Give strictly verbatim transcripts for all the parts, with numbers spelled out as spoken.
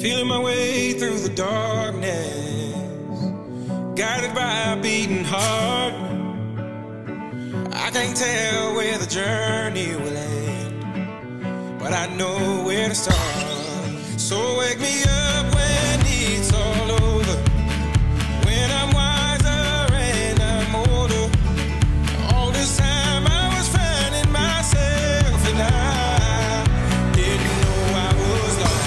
feeling my way through the darkness, guided by a beating heart. I can't tell where the journey will end, but I know where to start. So wake me up when it's all over, when I'm wiser and I'm older. All this time I was finding myself, and I didn't know I was lost.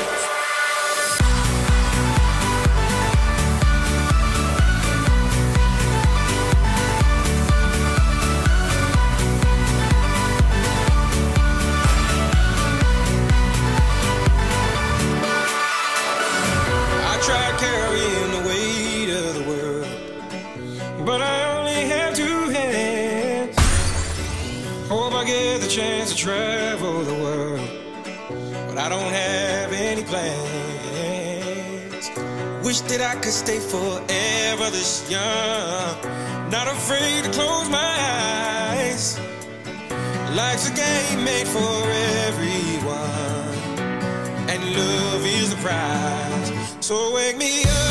Tried carrying the weight of the world, but I only have two hands. Hope I get the chance to travel the world, but I don't have any plans. Wish that I could stay forever this young, not afraid to close my eyes. Life's a game made for everyone, and love is the prize. So wake me up